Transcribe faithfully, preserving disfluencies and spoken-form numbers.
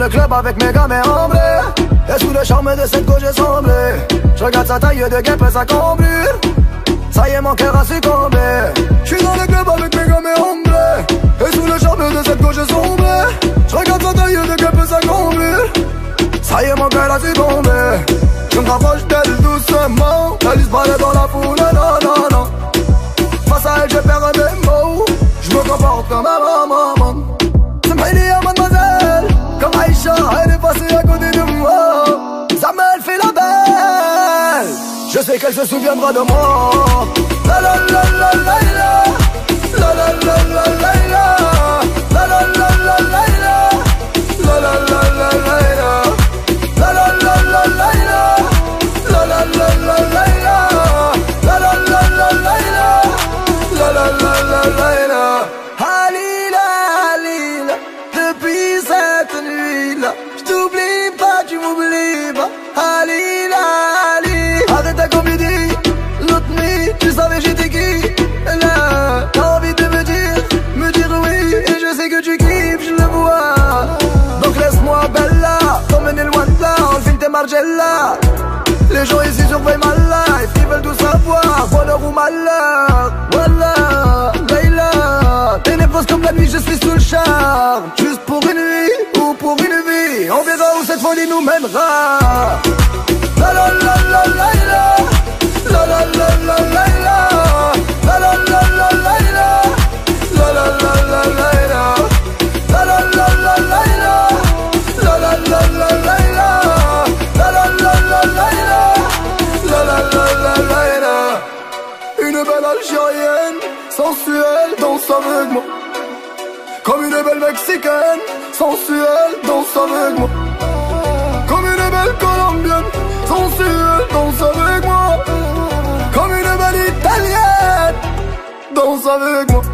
le club avec mes gamins en bleu. Et sous le charme de cette go j'ai semblé. Je regarde sa taille de guêpe et sa cambrure. Ça y est mon cœur a succombé. J'suis dans le club avec mes gamins en bleu. Et sous le charme de cette go j'ai sombré. Je regarde sa taille de guêpe et sa cambrure. Ça y est mon cœur a succombé. Je me rapproche d'elle doucement. Elle disparaît dans la foule, non non non. Face à elle je perds mes mots. Je me comporte comme un maman. Samhini à mademoiselle. Comme Aïcha, elle est passée à côté de moi. Zamel fait la belle. Je sais qu'elle se souviendra de moi. La la la la la la. La la la la la la. La la la la la la. La la la la la la. La la la la la la. La la la la la la. La la la la la la. La la la la la la. Halila, Halila, depuis cette nuit-là, j't'oublie pas, tu m'oublies pas. Halila, Halila, arrête ta comédie. L'autre nuit, tu savais j'étais qui. Là, t'as envie de me dire, me dire oui. Et je sais que tu kiffes, je le vois. Donc laisse-moi Bella, t'emmener loin de là, enfile tes Margiela. Les gens ici surveillent ma life, ils veulent tout savoir, bonheur ou malheur. Voilà, Layla, t'es nerveuse comme la nuit, je suis sous le charme. Juste pour une nuit ou pour une vie, on verra où cette folie nous mènera. La la la la la la. La la la la la la. La la la la la la. La la la la la la. La la la la la la. La la la la la la. La la la la la la. La la la la la la. Une belle algérienne, sensuelle, danse avec moi. Comme une belle mexicaine, sensuelle, danse avec moi. Comme une belle colombienne, sensuelle, danse avec moi. Comme une belle italienne, danse avec moi.